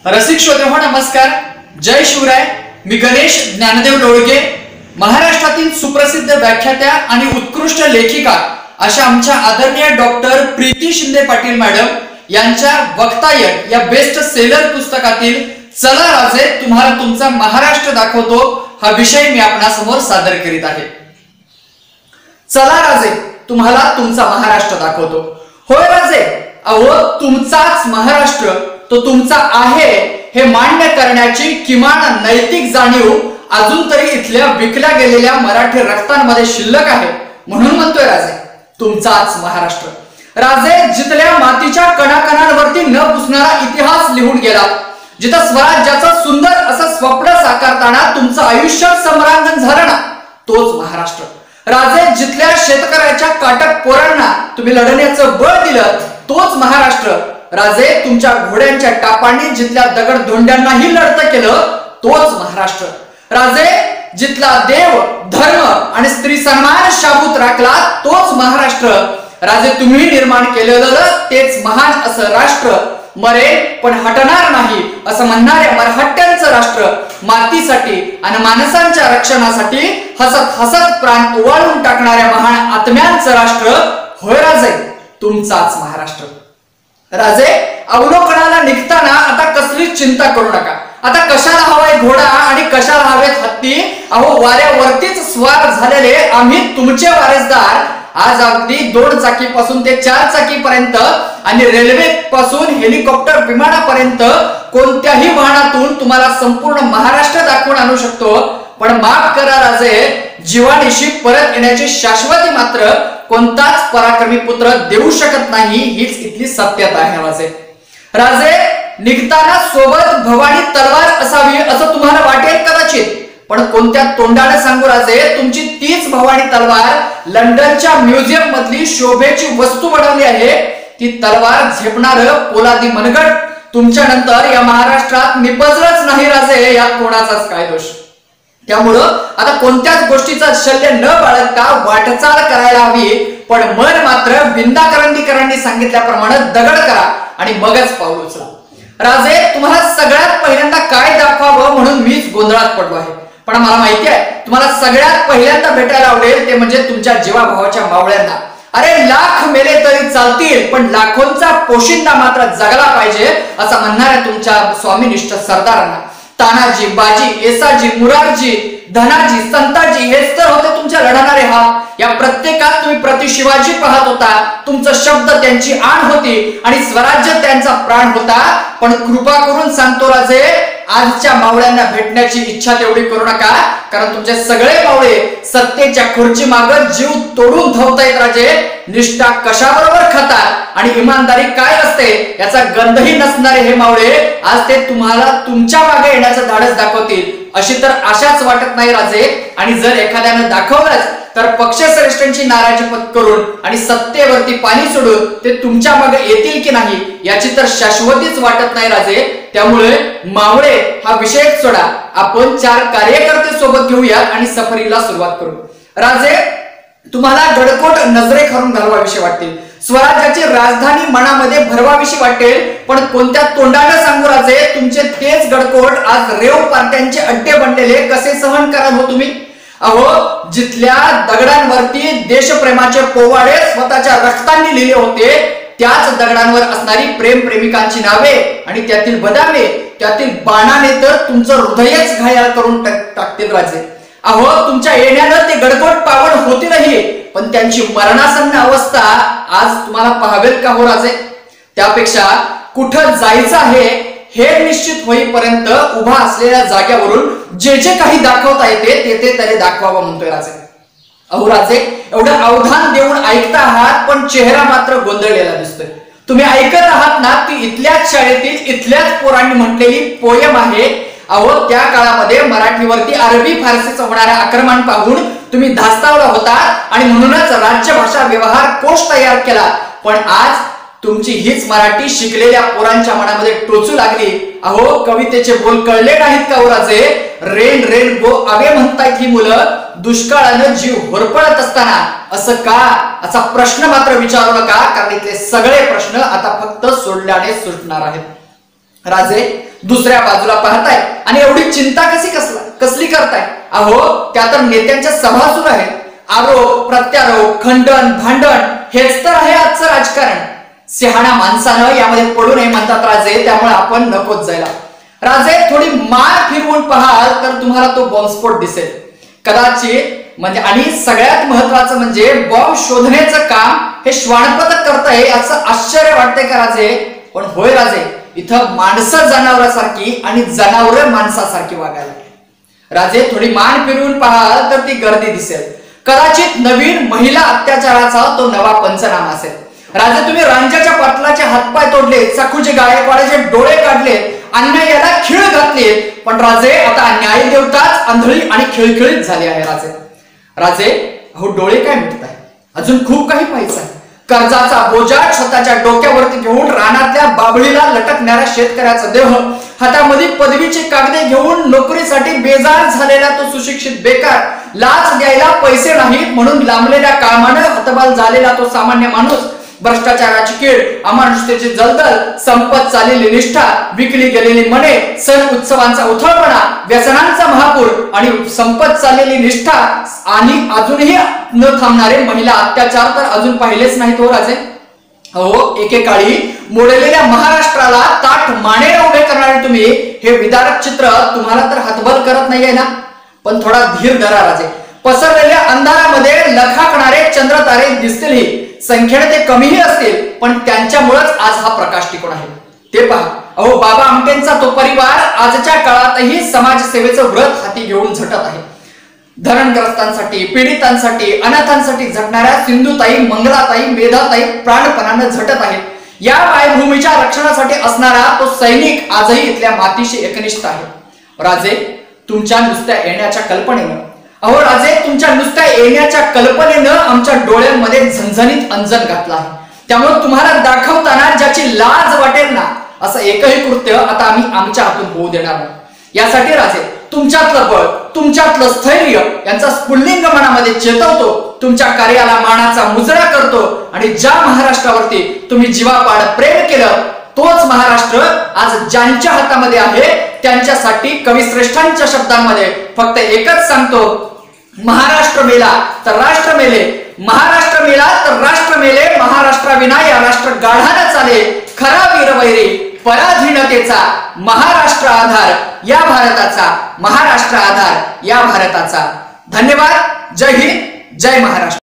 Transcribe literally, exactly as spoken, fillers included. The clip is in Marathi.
रसिक श्रोतेहो नमस्कार, जय शिवराय। मी गणेश ज्ञानदेव डोळगे, महाराष्ट्रातील सुप्रसिद्ध व्याख्यात्या आणि उत्कृष्ट लेखिका अशा आमच्या आदरणीय डॉक्टर प्रीती शिंदे पाटील मॅडम यांच्या वक्तायन या बेस्ट सेलर पुस्तकातील चला राजे तुम्हाला तुमचा महाराष्ट्र दाखवतो हा विषय मी आपणासमोर सादर करीत आहे। चला राजे तुम्हाला तुमचा महाराष्ट्र दाखवतो। होय राजे, अहो तुमचाच महाराष्ट्र तो तुमचा आहे हे मान्य करण्याची किमान नैतिक जाणीव अजून तरी इथल्या विकल्या गेलेल्या मराठी रक्तांमध्ये शिल्लक आहे, म्हणून म्हणतोय राजे तुमचाच महाराष्ट्र। राजे जिथल्या मातीच्या कणाकणांवरती न पुसणारा इतिहास लिहून गेला, जिथं स्वराज्याचं सुंदर असं स्वप्न साकारताना तुमचं आयुष्य सम्रांगण झालं ना, तोच महाराष्ट्र। राजे जिथल्या शेतकऱ्याच्या काटक पोरांना तुम्ही लढण्याचं बळ दिलं, तोच महाराष्ट्र। राजे तुमच्या घोड्यांच्या टापांनी जिथल्या दगड धोंड्यांनाही लढत केलं, तोच महाराष्ट्र। राजे जिथला देव धर्म आणि स्त्री सन्मान शाबूत राखला, तोच महाराष्ट्र। राजे तुम्ही निर्माण केलेलं तेच महान असं राष्ट्र, मरे पण हटणार नाही असं म्हणणाऱ्या मराठ्यांचं राष्ट्र, मातीसाठी आणि माणसांच्या रक्षणासाठी हसत हसत प्राण ओवाळून टाकणाऱ्या महान आत्म्यांचं राष्ट्र। होय राजे तुमचाच महाराष्ट्र। राजे अवलोकनाला निघताना आता कसलीच चिंता करू नका। आता कशाला हवाय घोडा आणि कशाला हवेत हत्ती, अहो वाऱ्यावरतीच स्वार झालेले आम्ही तुमचे वारसदार आज अगदी दोन चाकी पासून ते चार चाकी पर्यंत आणि रेल्वे पासून हेलिकॉप्टर विमानापर्यंत कोणत्याही वाहनातून तुम्हाला संपूर्ण महाराष्ट्र दाखवून आणू शकतो। पण माफ करा राजे, जीवानिशी परत येण्याची शाश्वती मात्र कोणताच पराक्रमी पुत्र देऊ शकत नाही, हीच इथली सत्यता आहे राजे। राजे निघताना सोबत भवानी तलवार असावी असं तुम्हाला वाटेल कदाचित, पण कोणत्या तोंडाने सांगू राजे, तुमची तीच भवानी तलवार लंडनच्या म्युझियम मधली शोभेची वस्तू बनवली आहे। ती तलवार झेपणार पोलादी मनगट तुमच्या नंतर या महाराष्ट्रात निपजलंच नाही राजे, यात कोणाचाच काय दोष। त्यामुळं आता कोणत्याच गोष्टीचा शल्य न बाळगता वाटचाल करायला हवी, पण मन मात्र बिंदाकरंदीकरांनी सांगितल्याप्रमाणे दगड करा आणि मगच पाऊल उचला। राजे तुम्हाला सगळ्यात पहिल्यांदा काय दाखवावं म्हणून मीच गोंधळात पडलो आहे, पण मला माहिती आहे तुम्हाला सगळ्यात पहिल्यांदा भेटायला आवडेल ते म्हणजे तुमच्या जीवाभावाच्या मावळ्यांना। अरे लाख मेले तरी चालतील, पण लाखोंचा पोशिंदा मात्र जगला पाहिजे असं म्हणणाऱ्या तुमच्या स्वामीनिष्ठ सरदारांना। तानाजी, बाजी, येसाजी, मुरारजी, धनाजी, संताजी हेच तर होते तुमच्या लढणारे हात। या प्रत्येकात तुम्ही प्रति शिवाजी पाहत होता, तुमचा शब्द त्यांची आण होती आणि स्वराज्य त्यांचा प्राण होता। पण कृपा करून सांगतो राजे, आजच्या मावळ्यांना भेटण्याची इच्छा तेवढी करू नका, कारण तुमचे सगळे मावळे सत्तेच्या खुर्ची मागे जीव तोडून धावतायत राजे। निष्ठा कशाबरोबर खातात आणि इमानदारी काय असते याचा गंधही नसणारे हे मावळे आज ते तुम्हाला तुमच्या मागे येण्याचं धाडस दाखवतील अशी तर आशाच वाटत नाही राजे। आणि जर एखाद्याने दाखवलंच तर पक्षश्रेष्ठांची नाराजी पत्करून आणि सत्तेवरती पाणी सोडून ते तुमच्या मागे येतील की नाही याची तर शाश्वतीच वाटत नाही राजे। त्यामुळे मावळे हा विषय सोडा, आपण चार कार्यकर्ते सोबत घेऊया आणि सफरीला सुरुवात करू। राजे तुम्हाला गडकोट नजरेखालून घालवाविषयी वाटतील, स्वराज्याची राजधानी मनामध्ये भरवाविषयी वाटेल, पण कोणत्या तोंडाने सांगू राजे, तुमचे तेच गडकोट आज रेव पार्ट्यांचे अड्डे बनलेले कसे सहन कराल हो तुम्ही। अहो जिथल्या दगडांवरती देशप्रेमाचे पोवाडे स्वतःच्या रक्तांनी लिहिले होते, त्याच दगडांवर असणारी प्रेम प्रेमिकांची नावे आणि त्यातील बदामे, त्यातील बाणाने तर तुमचं हृदयच घायल करून टाकतील राजे। अहो तुमच्या येण्यानं ते गडकोट पावन होतीलही, पण त्यांची मरणासन्न अवस्था आज तुम्हाला पाहावेल का हो राजे। त्यापेक्षा कुठं जायचं आहे हे निश्चित होईपर्यंत उभा असलेल्या जाग्यावरून जे जे काही दाखवता येते ते ते तरी दाखवावं म्हणतोय राजे। अहो राजे एवढं अवधान देऊन ऐकता आहात, पण चेहरा मात्र गोंधळलेला दिसतोय। तुम्ही ऐकत आहात ना, ती इथल्याच शाळेतील इथल्याच पोरांनी म्हटलेली पोयम आहे। अहो त्या काळामध्ये मराठीवरती अरबी फारसीचं होणारा आक्रमण पाहून तुम्ही धास्तावला होता आणि म्हणूनच राज्यभाषा व्यवहार कोश तयार केला, पण आज तुमची हीच मराठी शिकलेल्या पोरांच्या मनामध्ये टोचू लागली। अहो कवितेचे बोल कळले नाहीत का हो राजे, रेन रेन गो अवे म्हणतायत ही मुलं दुष्काळानं जीव होरपळत असताना, असं का असा प्रश्न मात्र विचारू नका, कारण इथले सगळे प्रश्न आता फक्त सोडल्याने सुटणार आहेत। राजे दुसऱ्या बाजूला पाहताय आणि एवढी चिंता कशी कसला कसली करताय? अहो त्या तर नेत्यांच्या सभा सुरू आहेत. आरोप प्रत्यारोप खंडन भांडण हेच तर आहे आजचं राजकारण. शहाणा माणसानं यामध्ये पडू नये म्हणतात राजे, त्यामुळे आपण नकोच जायला. राजे थोडी मान फिरवून पाहाल तर तुम्हाला तो बॉम्बस्फोट दिसेल कदाचित. म्हणजे आणि सगळ्यात महत्वाचं म्हणजे बॉम्ब शोधण्याचं काम हे श्वानपथक करताय याचं आश्चर्य वाटतंय का राजे? पण होय राजे, इथं माणसं जनावरांसारखी आणि जनावर माणसासारखी वागायला. राजे थोडी मान फिरवून पाहाल तर ती गर्दी दिसेल. कदाचित नवीन महिला अत्याचाराचा तो नवा पंचनामा असेल. राजे तुम्ही रांजाच्या पाटलाचे हातपाय तोडले, चाकूचे गायकवाडाचे डोळे काढले, अन्यायाला खीळ घातली. पण राजे आता न्याय देवताच आंधळी आणि खिळखिळीत झाली आहे. राजे राजे अहो डोळे काय मिटताय? अजून खूप काही पाहायचं आहे. कर्जाचा बोजा स्वतःच्या डोक्यावरती घेऊन रानातल्या बाबळीला लटकणाऱ्या शेतकऱ्याचा देह, हातामध्ये पदवीचे कागदे घेऊन नोकरीसाठी बेजार झालेला तो सुशिक्षित बेकार, लाच द्यायला पैसे नाहीत म्हणून लांबलेल्या कामानं हतबल झालेला तो सामान्य माणूस, भ्रष्टाचाराची कीड, अमानुषतेची जलदल, संपत चाललेली निष्ठा, विकली गेलेली मने, सण उत्सवांचा उथळपणा, व्यसनांचा महापूर आणि संपत चाललेली निष्ठा आणि अजूनही न थांबणारे महिला अत्याचार तर अजून पाहिलेच नाहीत हो राजे. हो एकेकाळी मोडलेल्या महाराष्ट्राला ताठ मानेने उभे करणारे तुम्ही हे विदारक चित्र तुम्हाला तर हातबल करत नाहीये ना. पण थोडा धीर धरा राजे. पसरलेल्या अंधारामध्ये लखाकणारे चंद्र तारे दिसतीलही, संख्येने ते कमीही असतील, पण त्यांच्यामुळेच आज हा प्रकाश टिकून आहे. ते पहा अहो बाबा आमटेंचा तो परिवार आजच्या काळातही समाजसेवेचं व्रत हाती घेऊन झटत आहे. धरणग्रस्तांसाठी, पीडितांसाठी, अनाथांसाठी झटणाऱ्या सिंधुताई, मंगलाताई, मेधाताई प्राणपणानं झटत आहेत. या मायभूमीच्या रक्षणासाठी असणारा तो सैनिक आजही इथल्या मातीशी एकनिष्ठ आहे. राजे तुमच्या नुसत्या येण्याच्या कल्पनेनं अहो राजे तुमच्या नुसत्या येण्याच्या कल्पनेनं आमच्या डोळ्यांमध्ये झणझणीत अंजन घातलं आहे. त्यामुळे तुम्हाला दाखवताना ज्याची लाज वाटेल ना असं एकही कृत्य आता आम्ही आमच्या हातून होऊ देणार नाही. यासाठी राजे तुमच्यातलं बळ, तुमच्यातलं स्थैर्य यांचा स्फुल्लिंग मनामध्ये चेतवतो, तुमच्या कार्याला मानाचा मुजरा करतो आणि ज्या महाराष्ट्रावरती तुम्ही जीवापाड प्रेम केलं तोच महाराष्ट्र आज ज्यांच्या हातामध्ये आहे त्यांच्यासाठी कविश्रेष्ठांच्या शब्दांमध्ये फक्त एकच सांगतो, महाराष्ट्र मेला तर राष्ट्र मेले, महाराष्ट्र मेला तर राष्ट्र मेले, महाराष्ट्राविना या राष्ट्र गाढा न चाले, खरा वीरवैरी पराधीनतेचा महाराष्ट्र आधार या भारताचा, महाराष्ट्र आधार या भारताचा. धन्यवाद. जय हिंद, जय महाराष्ट्र.